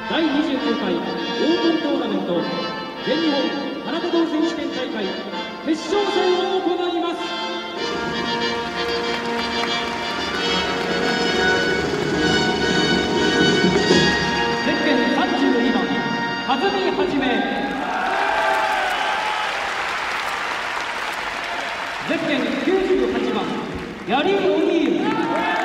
第29回オープントーナメント全日本空手道選手権大会決勝戦を行います。ゼッケン32番風見はじめ、ゼッケン98番ヤリー・オニール、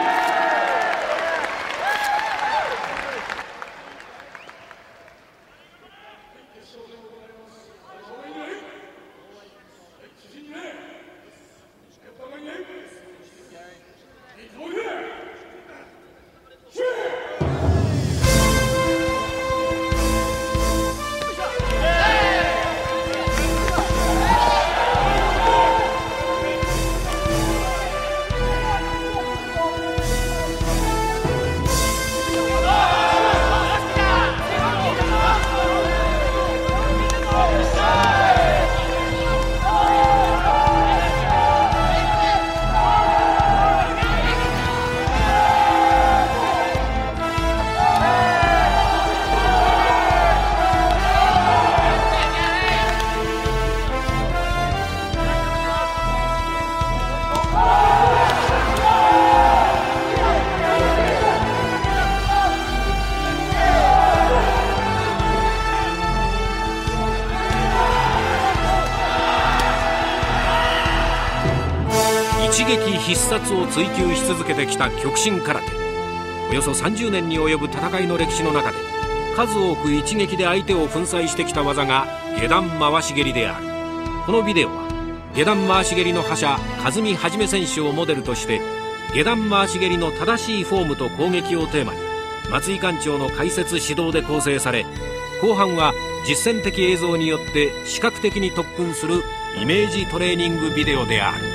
一撃必殺を追求し続けてきた極真空手。およそ30年に及ぶ戦いの歴史の中で数多く一撃で相手を粉砕してきた技が下段回し蹴りである。このビデオは下段回し蹴りの覇者風見はじめ選手をモデルとして下段回し蹴りの正しいフォームと攻撃をテーマに松井館長の解説指導で構成され、後半は実践的映像によって視覚的に特訓するイメージトレーニングビデオである。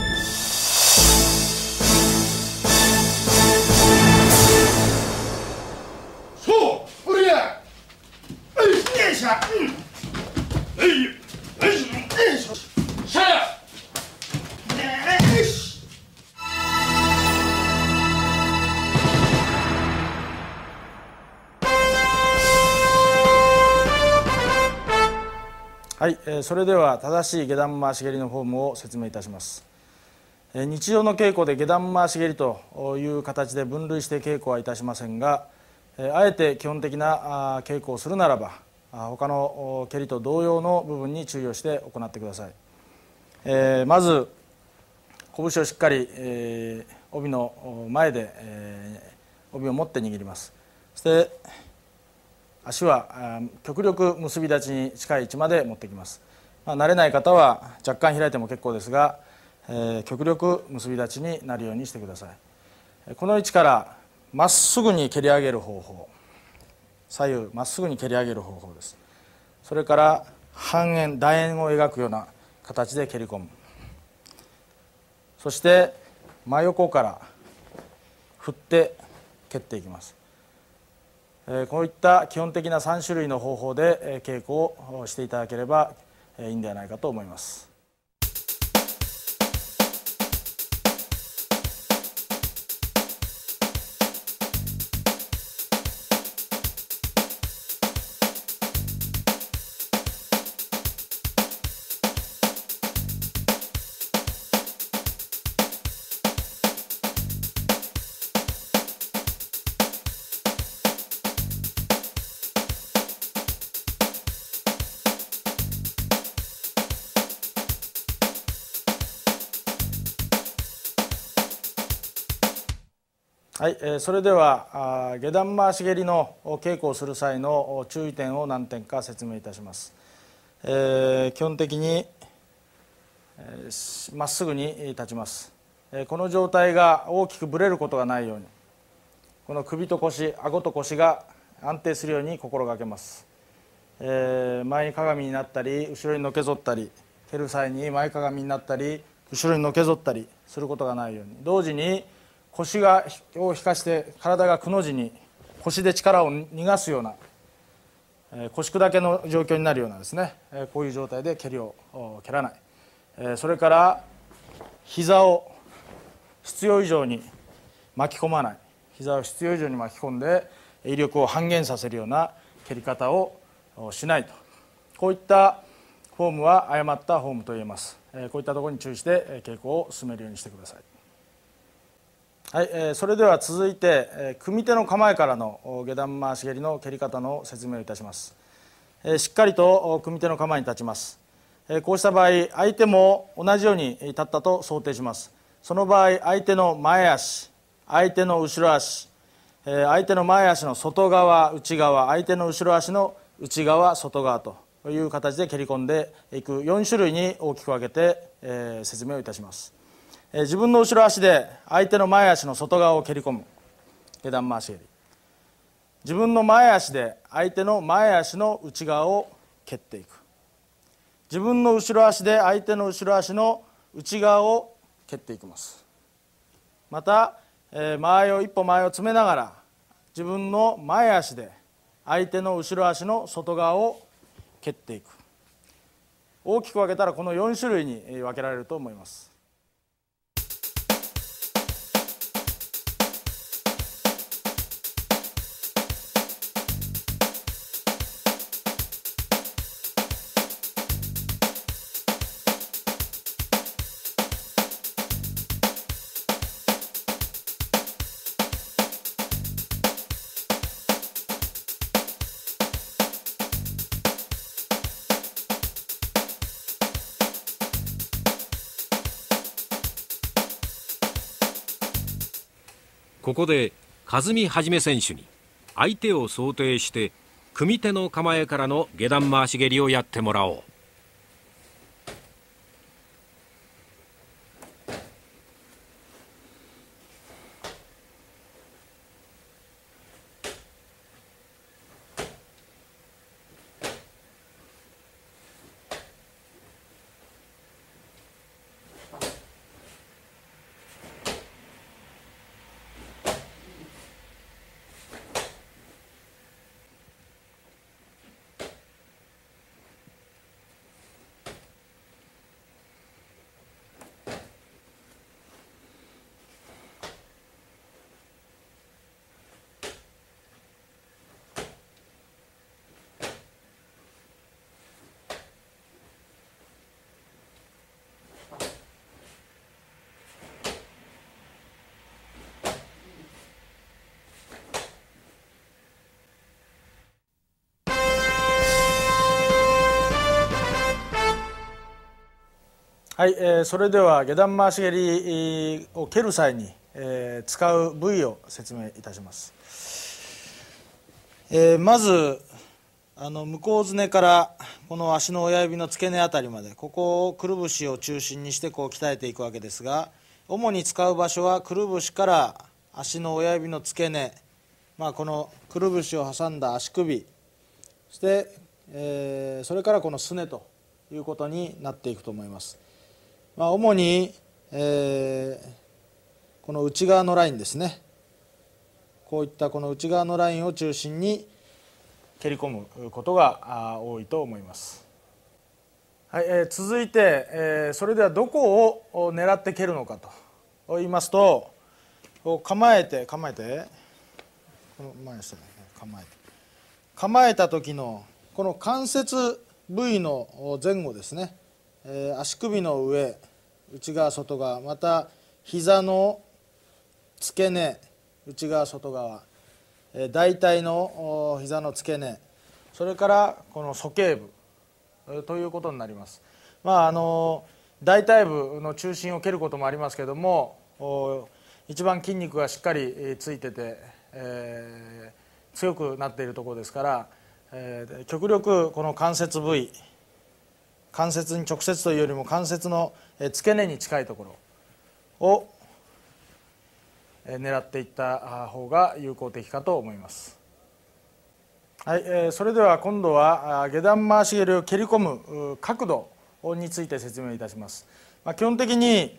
はい、それでは正しい下段回し蹴りのフォームを説明いたします。日常の稽古で下段回し蹴りという形で分類して稽古はいたしませんが、あえて基本的な稽古をするならば他の蹴りと同様の部分に注意をして行ってください。まず拳をしっかり帯の前で帯を持って握ります。そして足は極力結び立ちに近い位置まで持ってきます。慣れない方は若干開いても結構ですが、極力結び立ちになるようにしてください。この位置からまっすぐに蹴り上げる方法、左右まっすぐに蹴り上げる方法です。それから半円楕円を描くような形で蹴り込む。そして真横から振って蹴っていきます。こういった基本的な3種類の方法で稽古をしていただければいいんではないかと思います。はい、それでは下段回し蹴りの稽古をする際の注意点を何点か説明いたします。基本的にまっすぐに立ちます。この状態が大きくぶれることがないように、この首と腰、顎と腰が安定するように心がけます。前に鏡になったり後ろにのけぞったり、蹴る際に前かがみになったり後ろにのけぞったりすることがないように、同時に腰を引かして体がくの字に腰で力を逃がすような、腰砕けの状況になるようなですね、こういう状態で蹴りを蹴らない、それから膝を必要以上に巻き込まない、膝を必要以上に巻き込んで威力を半減させるような蹴り方をしないと、こういったフォームは誤ったフォームと言えます。こういったところに注意して稽古を進めるようにしてください。はい、それでは続いて組手の構えからの下段回し蹴りの蹴り方の説明をいたします。しっかりと組手の構えに立ちます。こうした場合、相手も同じように立ったと想定します。その場合、相手の前足、相手の後ろ足、相手の前足の外側、内側、相手の後ろ足の内側、外側という形で蹴り込んでいく4種類に大きく分けて説明をいたします。自分の後ろ足で相手の前足の外側を蹴り込む下段回し蹴り、自分の前足で相手の前足の内側を蹴っていく、自分の後ろ足で相手の後ろ足の内側を蹴っていきます。また一歩前を詰めながら自分の前足で相手の後ろ足の外側を蹴っていく、大きく分けたらこの4種類に分けられると思います。 ここで和美はじめ選手に相手を想定して組手の構えからの下段回し蹴りをやってもらおう。はい、それでは下段回し蹴りを蹴る際に、使う部位を説明いたします。まず向こうすねからこの足の親指の付け根あたりまで、ここをくるぶしを中心にしてこう鍛えていくわけですが、主に使う場所はくるぶしから足の親指の付け根、このくるぶしを挟んだ足首、そして、それからこのすねということになっていくと思います。主に、この内側のラインですね、こういったこの内側のラインを中心に蹴り込むことが多いと思います。はい、続いて、それではどこを狙って蹴るのかと言いますと、構えてこの前ですね、構えた時のこの関節部位の前後ですね、足首の上、内側外側、また膝の付け根、内側外側、大腿の膝の付け根、それからこの鼠径部ということになります。大腿部の中心を蹴ることもありますけれども、一番筋肉がしっかりついてて、強くなっているところですから、極力この関節部位、関節に直接というよりも関節の付け根に近いところを狙っていった方が有効的かと思います。はい、それでは今度は下段回し蹴りを蹴り込む角度について説明いたします。基本的に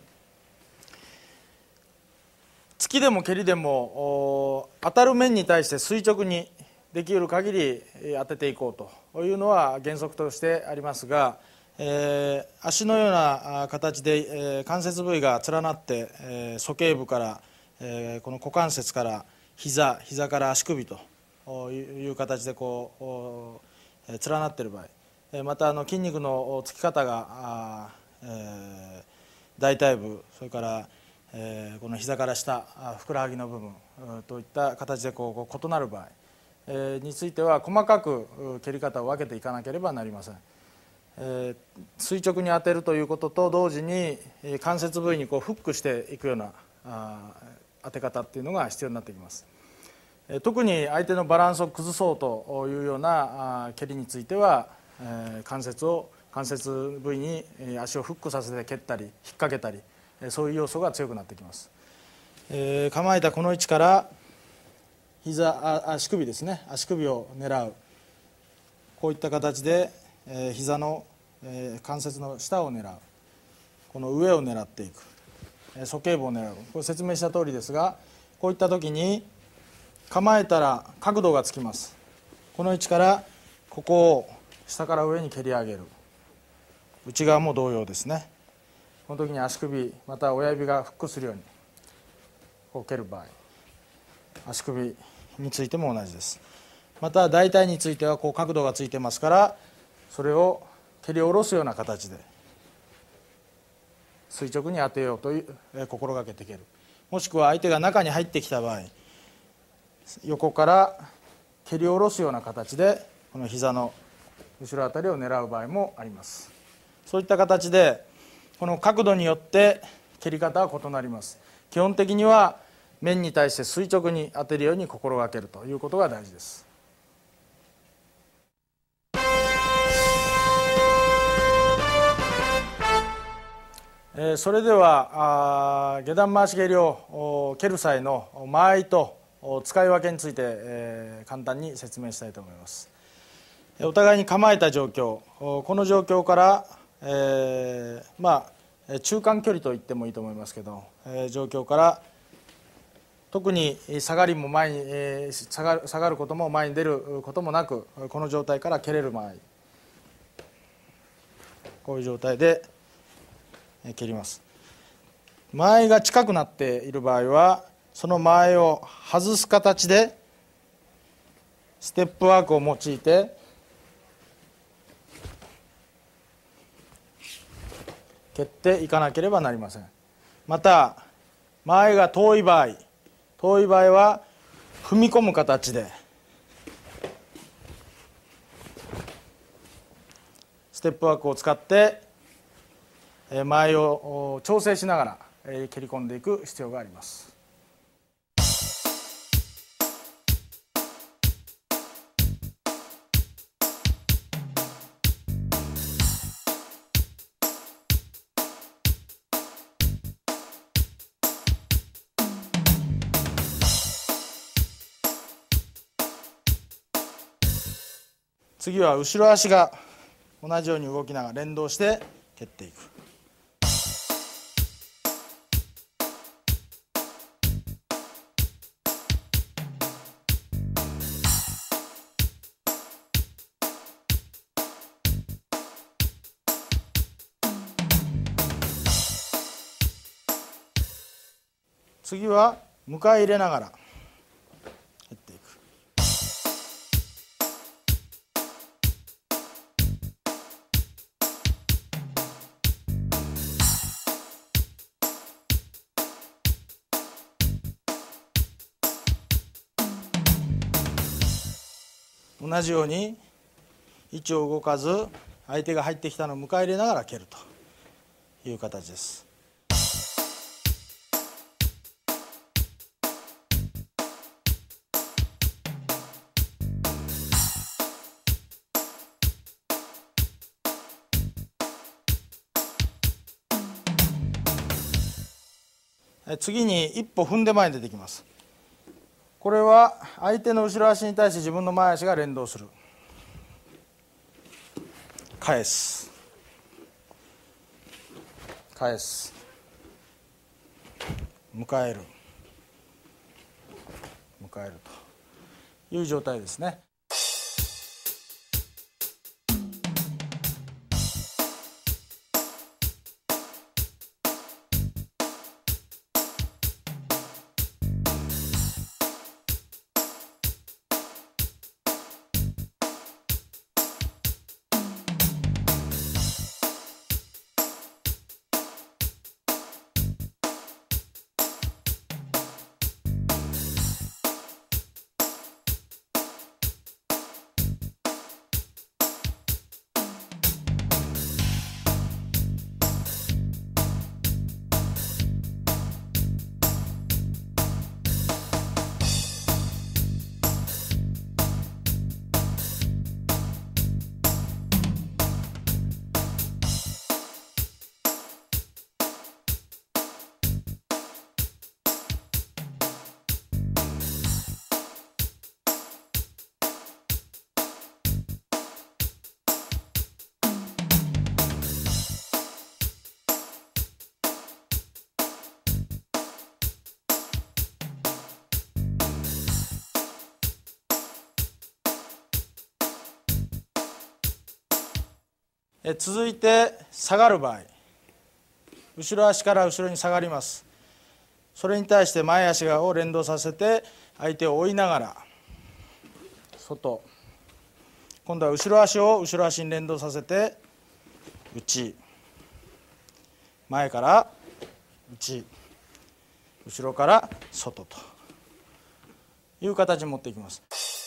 突きでも蹴りでも当たる面に対して垂直にできる限り当てていこうというのは原則としてありますが、足のような形で関節部位が連なって鼠径部からこの股関節から膝から足首という形で連なっている場合、また筋肉のつき方が大腿部、それからこの膝から下、ふくらはぎの部分といった形で異なる場合については、細かく蹴り方を分けていかなければなりません。垂直に当てるということと同時に関節部位にフックしていくような当て方っていうのが必要になってきます。特に相手のバランスを崩そうというような蹴りについては、関節部位に足をフックさせて蹴ったり引っ掛けたり、そういう要素が強くなってきます。構えたこの位置から足首ですね、足首を狙う、こういった形で膝の関節の下を狙う、この上を狙っていく、鼠径部を狙う、これ説明した通りですが、こういった時に構えたら角度がつきます。この位置からここを下から上に蹴り上げる、内側も同様ですね。この時に足首また親指がフックするように蹴る場合、足首についても同じです。また大腿については角度がついてますから、それを蹴り下ろすような形で垂直に当てようと心がけて蹴る。もしくは相手が中に入ってきた場合、横から蹴り下ろすような形でこの膝の後ろあたりを狙う場合もあります。そういった形でこの角度によって蹴り方は異なります。基本的には面に対して垂直に当てるように心がけるということが大事です。それでは下段回し蹴りを蹴る際の間合いと使い分けについて簡単に説明したいと思います。お互いに構えた状況、この状況から中間距離と言ってもいいと思いますけど、状況から特に下がりも前に下がることも前に出ることもなく、この状態から蹴れる場合、こういう状態で蹴ります。間合いが近くなっている場合は、その間合いを外す形でステップワークを用いて蹴っていかなければなりません。また間合いが遠い場合は踏み込む形でステップワークを使って間合いを調整しながら蹴り込んでいく必要があります。次は後ろ足が同じように動きながら連動して蹴っていく。次は迎え入れながら蹴っていく。同じように位置を動かず、相手が入ってきたのを迎え入れながら蹴るという形です。次に一歩踏んで前に出てきます。これは相手の後ろ足に対して自分の前足が連動する。返す、返す、迎える、迎えるという状態ですね。 続いて下がる場合、後ろ足から後ろに下がります。それに対して前足を連動させて相手を追いながら外、今度は後ろ足を後ろ足に連動させて内、前から内、後ろから外という形に持っていきます。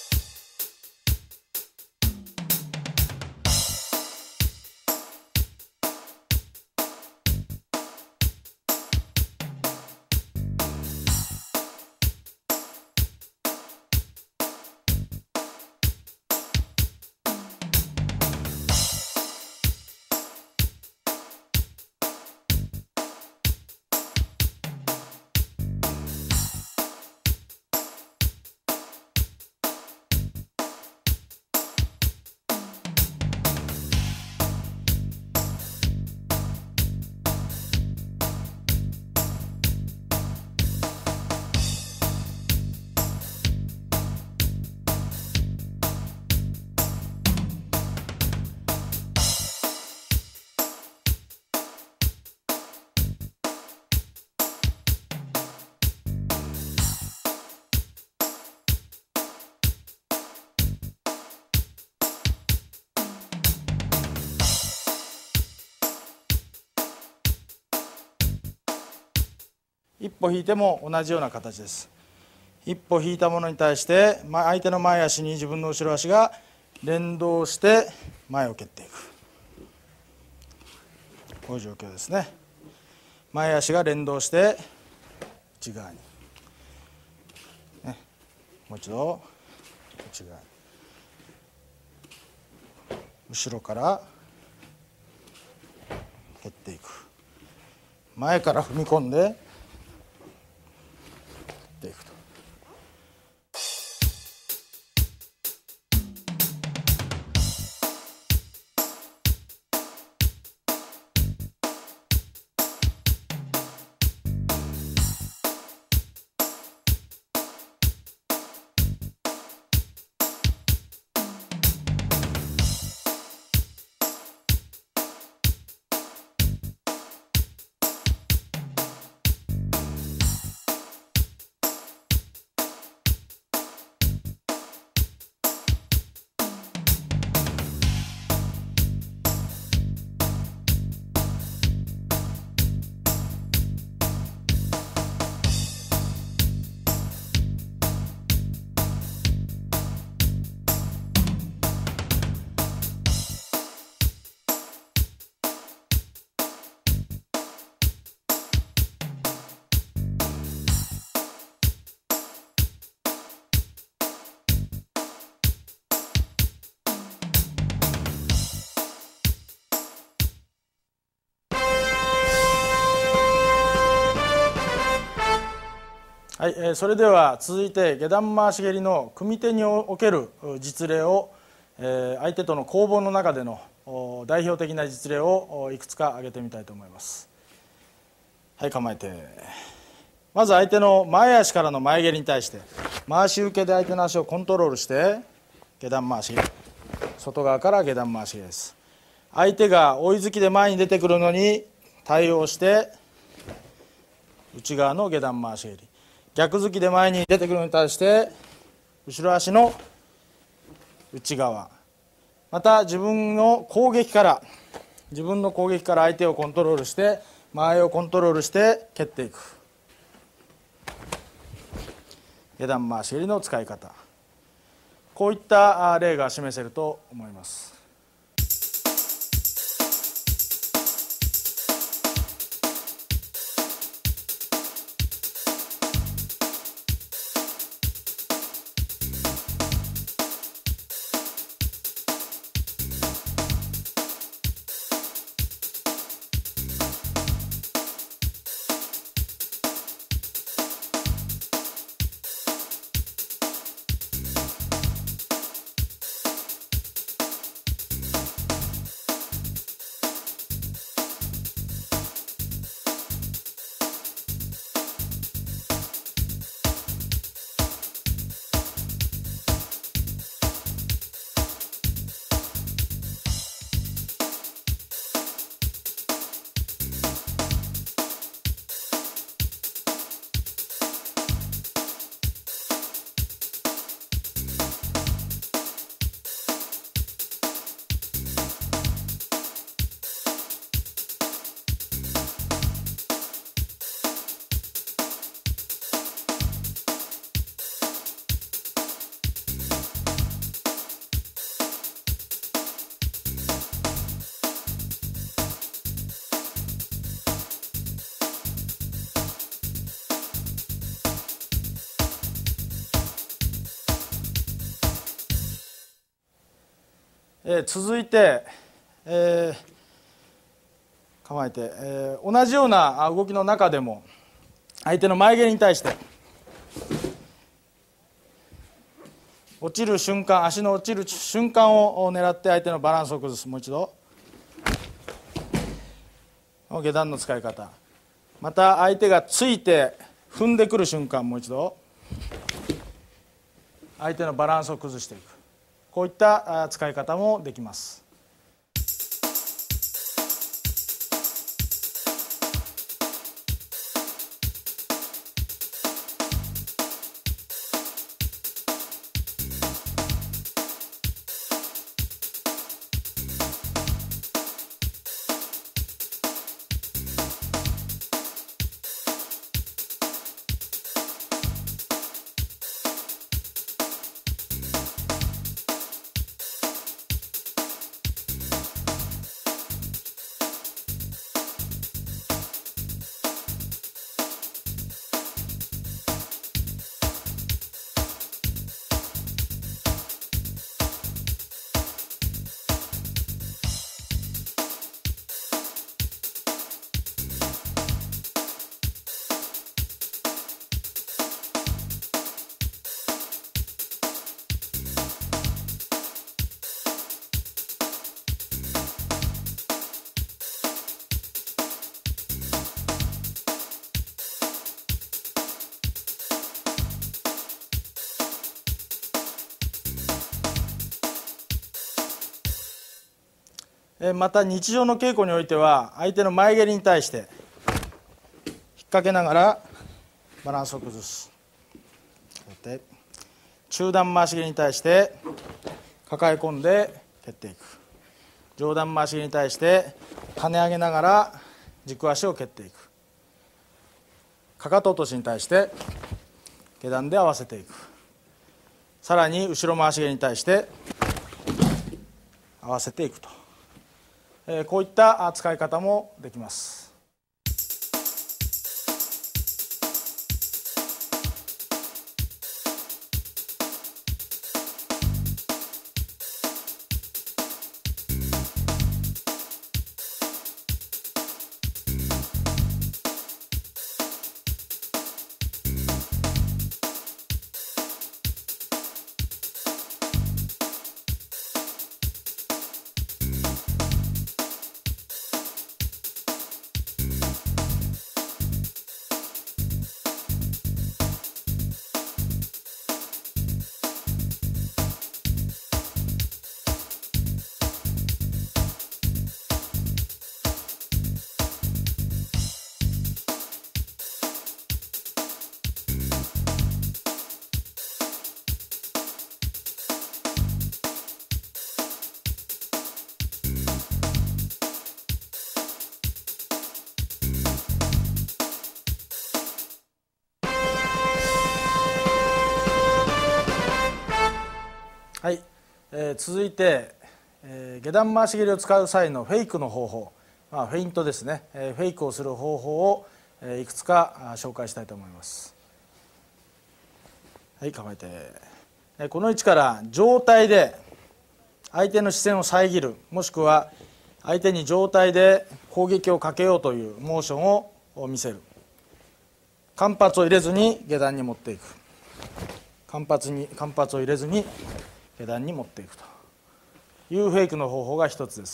一歩引いても同じような形です。一歩引いたものに対して相手の前足に自分の後ろ足が連動して前を蹴っていく、こういう状況ですね。前足が連動して内側に、ね、もう一度内側に、後ろから蹴っていく、前から踏み込んで蹴っていくと。はい、それでは続いて下段回し蹴りの組み手における実例を、相手との攻防の中での代表的な実例をいくつか挙げてみたいと思います。はい、構えて、まず相手の前足からの前蹴りに対して回し受けで相手の足をコントロールして下段回し蹴り、外側から下段回し蹴りです。相手が追い突きで前に出てくるのに対応して内側の下段回し蹴り、逆突きで前に出てくるのに対して後ろ足の内側、また自分の攻撃から相手をコントロールして前をコントロールして蹴っていく下段回し蹴りの使い方、こういった例が示せると思います。 続いて、構えて、同じような動きの中でも相手の前蹴りに対して落ちる瞬間、足の落ちる瞬間を狙って相手のバランスを崩す。もう一度下段の使い方、また相手がついて踏んでくる瞬間、もう一度相手のバランスを崩していく。こういった使い方もできます。また日常の稽古においては相手の前蹴りに対して引っ掛けながらバランスを崩す。中段回し蹴りに対して抱え込んで蹴っていく。上段回し蹴りに対して跳ね上げながら軸足を蹴っていく。かかと落としに対して下段で合わせていく。さらに後ろ回し蹴りに対して合わせていくと、こういった使い方もできます。はい、続いて、下段回し蹴りを使う際のフェイクの方法、フェイントですね、フェイクをする方法を、いくつか紹介したいと思います。はい、構えて、この位置から上体で相手の視線を遮る、もしくは相手に上体で攻撃をかけようというモーションを見せる。間髪を入れずに下段に持っていく。間髪を入れずに下段に持っていくというフェイクの方法が一つです。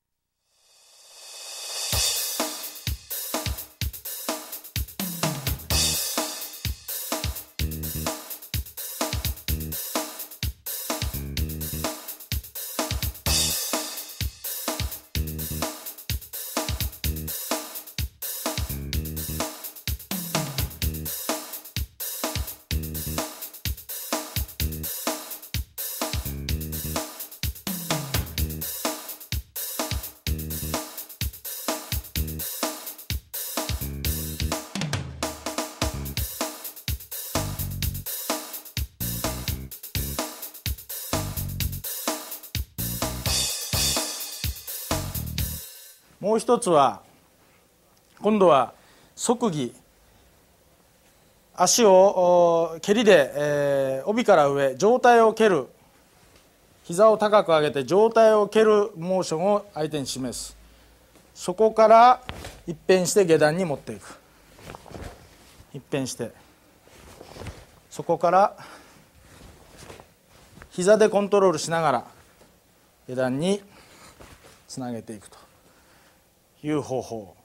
もう一つは今度は側技、足を蹴りで、帯から上上体を蹴る膝を高く上げて上体を蹴るモーションを相手に示す。そこから一変して下段に持っていく。一変してそこから膝でコントロールしながら下段につなげていくという方法。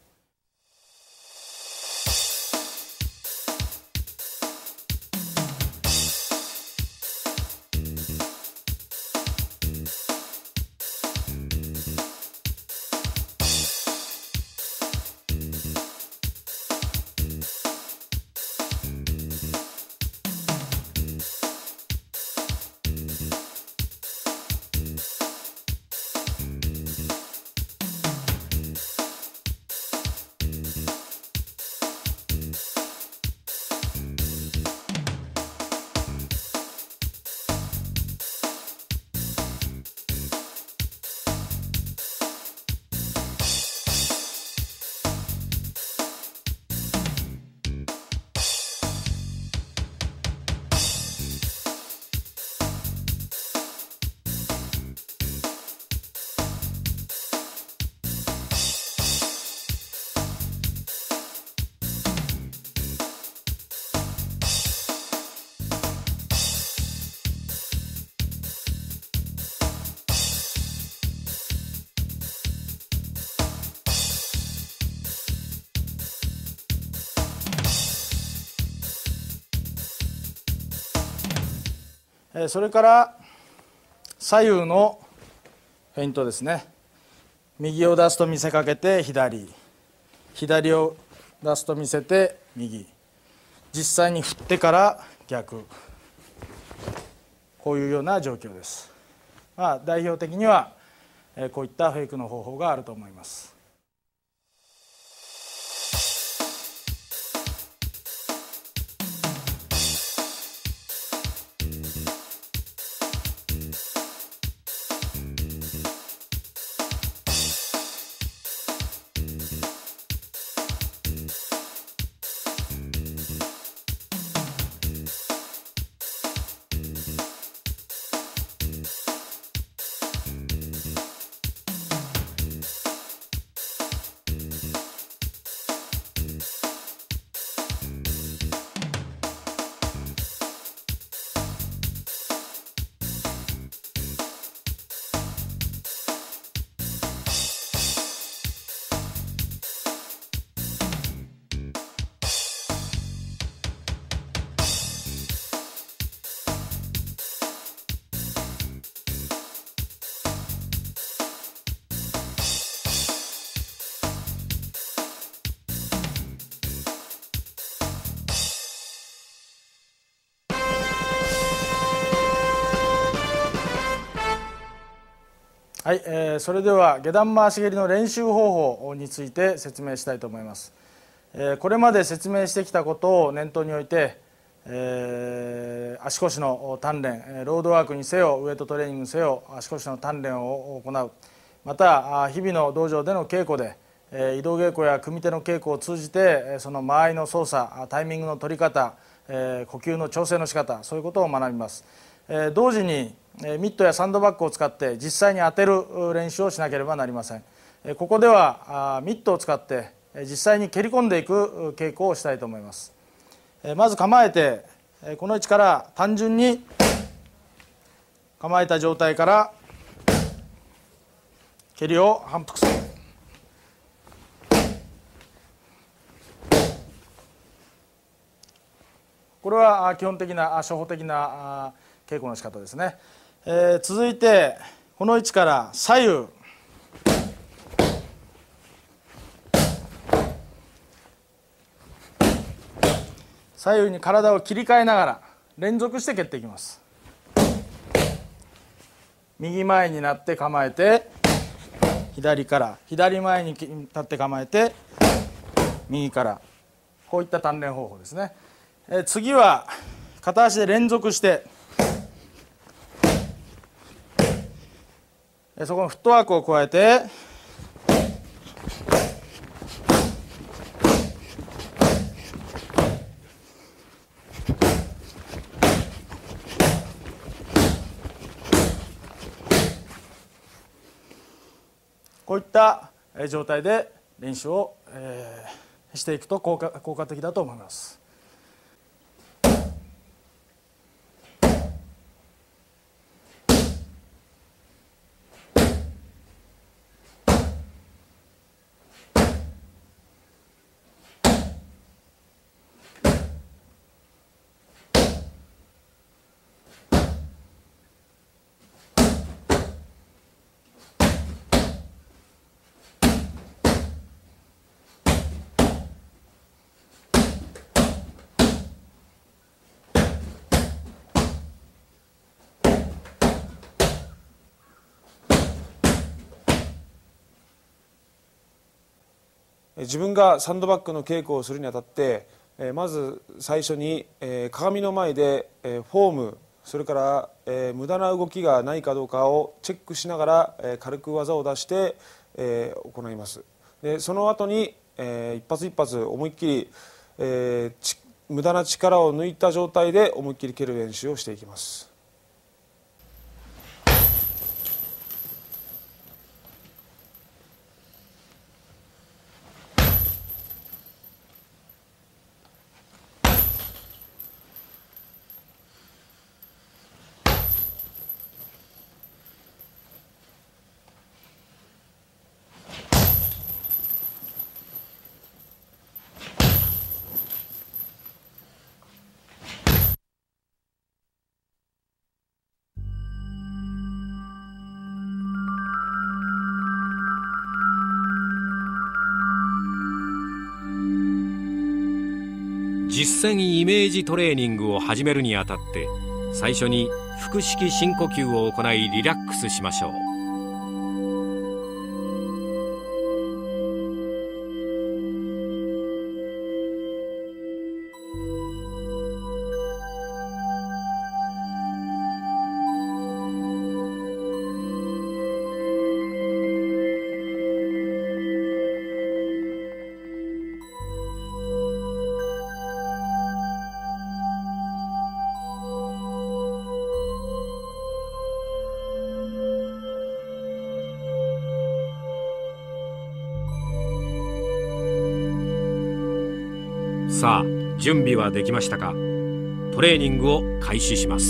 それから左右のフェイントですね。右を出すと見せかけて左、左を出すと見せて右、実際に振ってから逆、こういうような状況です。代表的にはこういったフェイクの方法があると思います。はい、それでは下段回し蹴りの練習方法について説明したいと思います。これまで説明してきたことを念頭に置いて、足腰の鍛錬、ロードワークにせよウエイトトレーニングにせよ足腰の鍛錬を行う、また日々の道場での稽古で移動稽古や組手の稽古を通じてその間合いの操作、タイミングの取り方、呼吸の調整の仕方、そういうことを学びます。同時にミットやサンドバッグを使って実際に当てる練習をしなければなりません。ここではミットを使って実際に蹴り込んでいく稽古をしたいと思います。まず構えてこの位置から単純に構えた状態から蹴りを反復する。これは基本的な初歩的な稽古の仕方ですね。続いてこの位置から左右左右に体を切り替えながら連続して蹴っていきます。右前になって構えて左から左前に立って構えて右から、こういった鍛錬方法ですね。次は片足で連続してそこにフットワークを加えてこういった状態で練習をしていくと効果的だと思います。 自分がサンドバッグの稽古をするにあたってまず最初に鏡の前でフォーム、それから無駄な動きがないかどうかをチェックしながら軽く技を出して行います。でその後に一発一発思いっきり無駄な力を抜いた状態で思いっきり蹴る練習をしていきます。 実践イメージトレーニングを始めるにあたって最初に腹式深呼吸を行いリラックスしましょう。さあ準備はできましたか。トレーニングを開始します。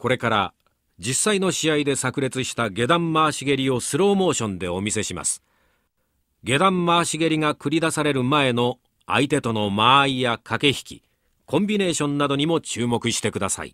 これから実際の試合で炸裂した下段回し蹴りをスローモーションでお見せします。下段回し蹴りが繰り出される前の相手との間合いや駆け引き、コンビネーションなどにも注目してください。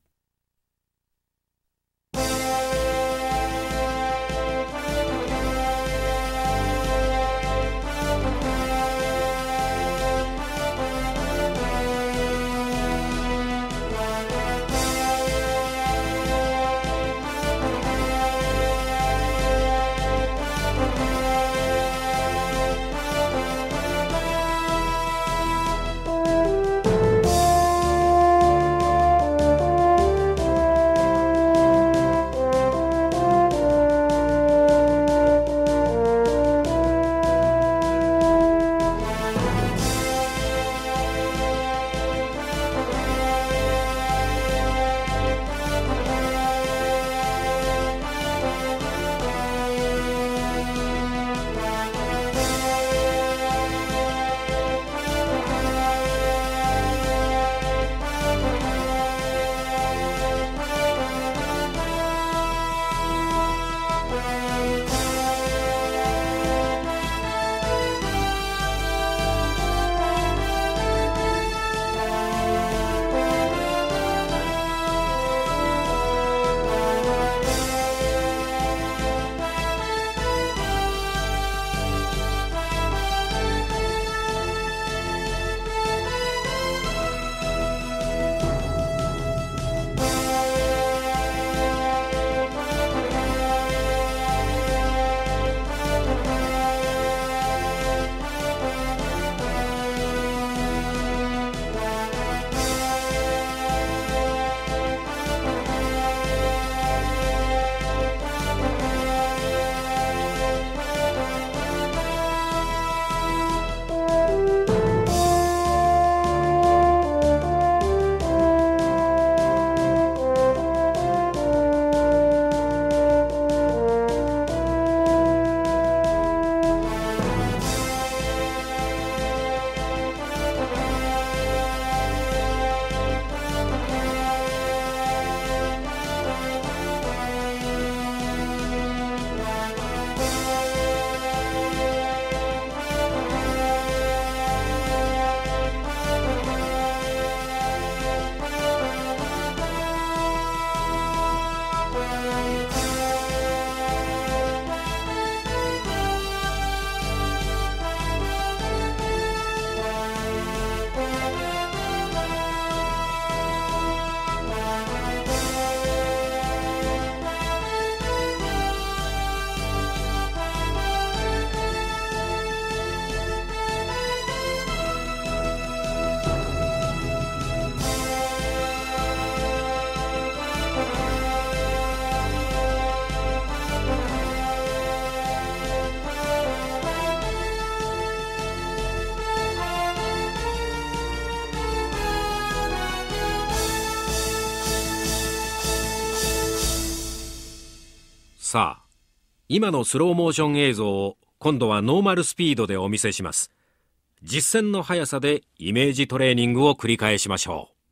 さあ、今のスローモーション映像を今度はノーマルスピードでお見せします。実践の速さでイメージトレーニングを繰り返しましょう。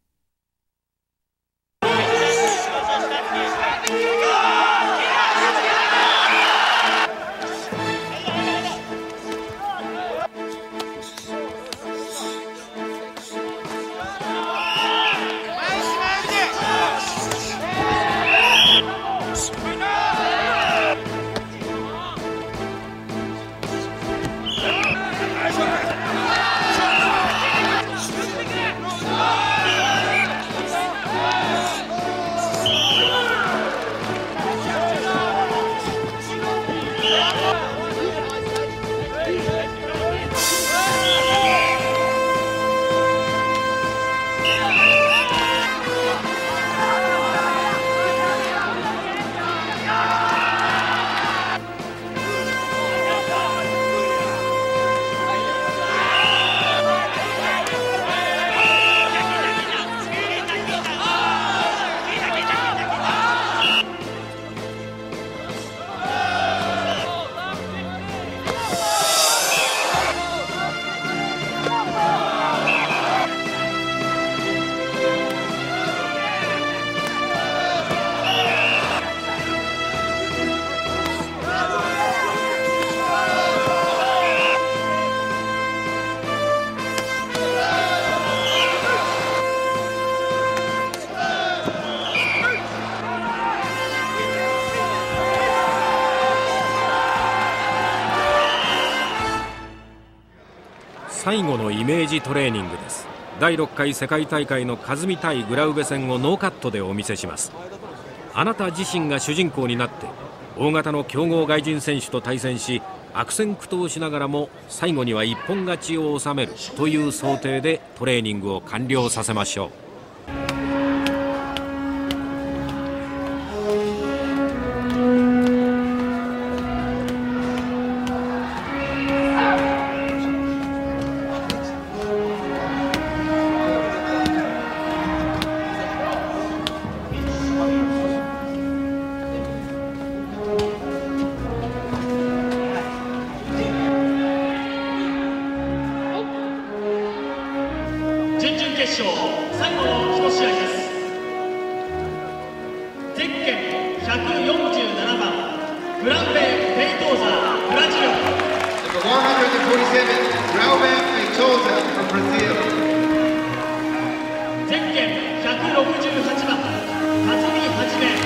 最後のイメージトレーニングです。第6回世界大会のカズミ対グラウベ戦をノーカットでお見せします。あなた自身が主人公になって大型の強豪外人選手と対戦し、悪戦苦闘しながらも最後には一本勝ちを収めるという想定でトレーニングを完了させましょう。 準々決勝最後の1試合です。ゼッケン147番グラウベ・ペイトーザ、ブラジル。ゼッケン168番辰巳はじめ。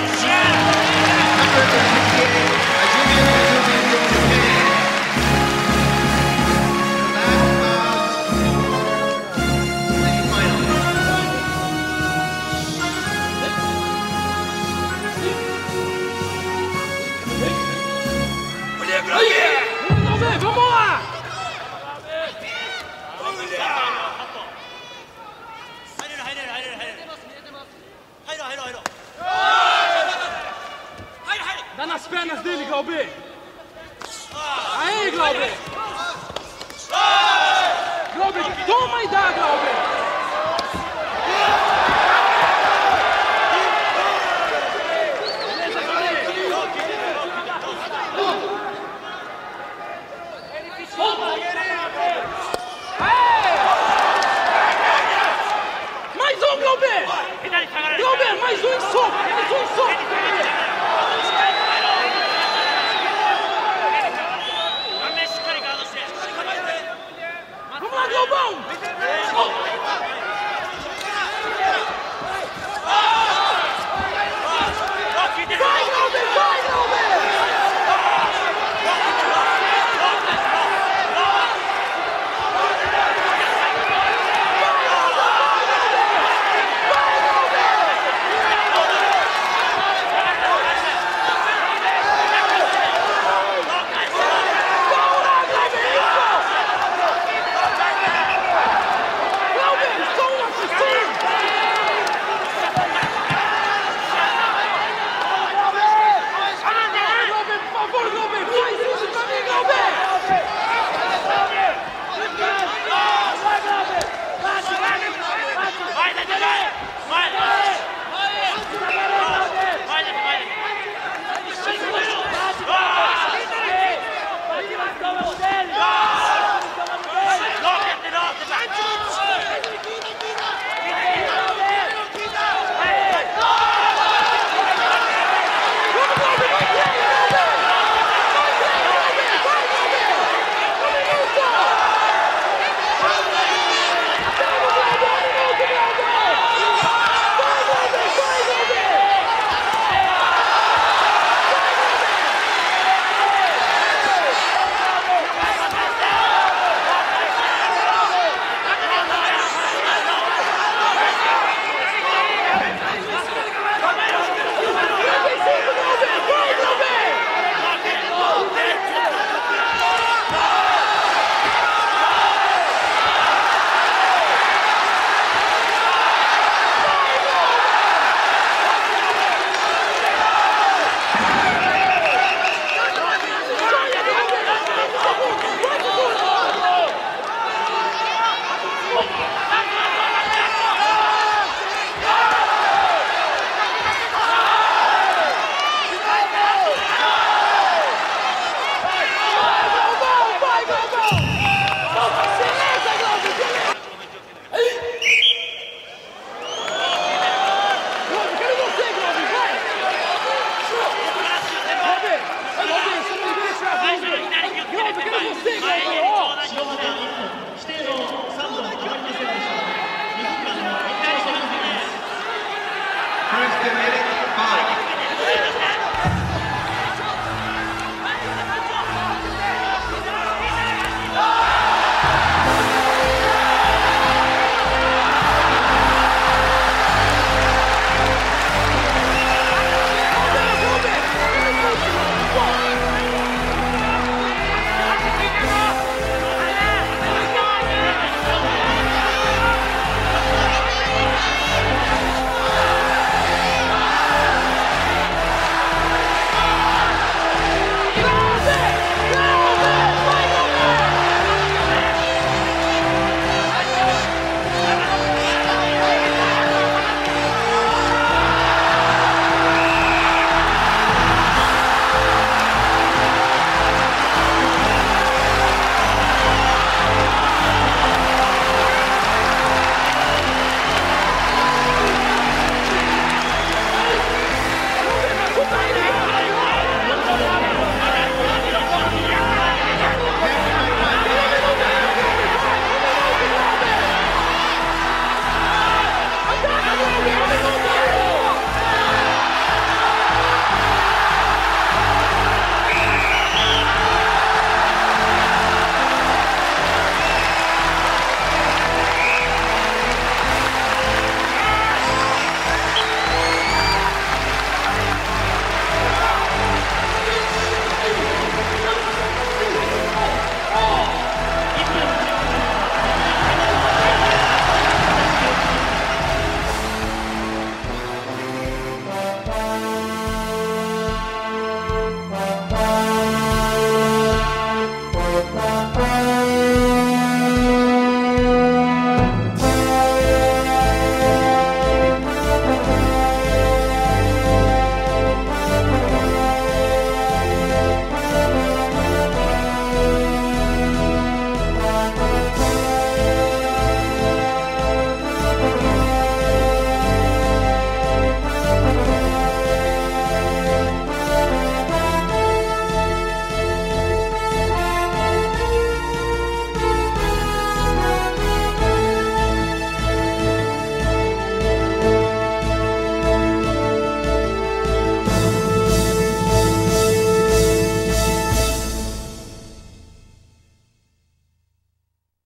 Denna spännas dele, Glaube. Aí, Glaube. Glaube, toma aí, dá, Glaube. Mais um, Glaube. Glaube, mais um.